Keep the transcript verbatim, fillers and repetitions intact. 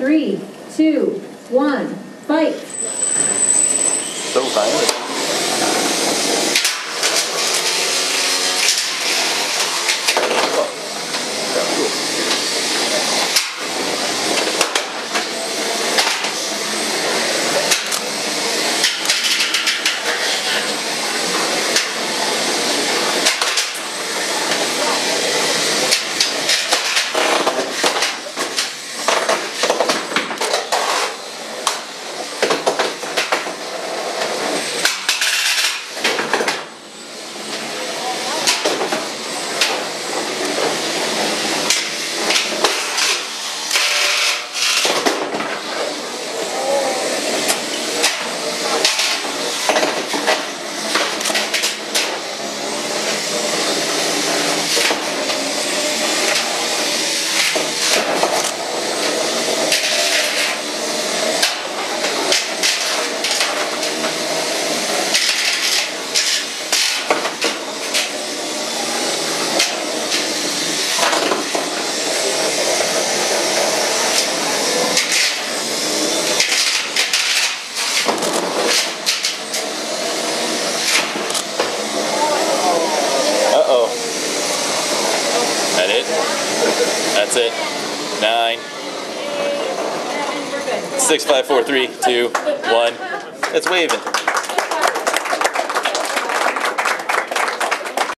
three, two, one, fight. So violent. That it? That's it. Nine. Six, five, four, three, two, one. It's waving.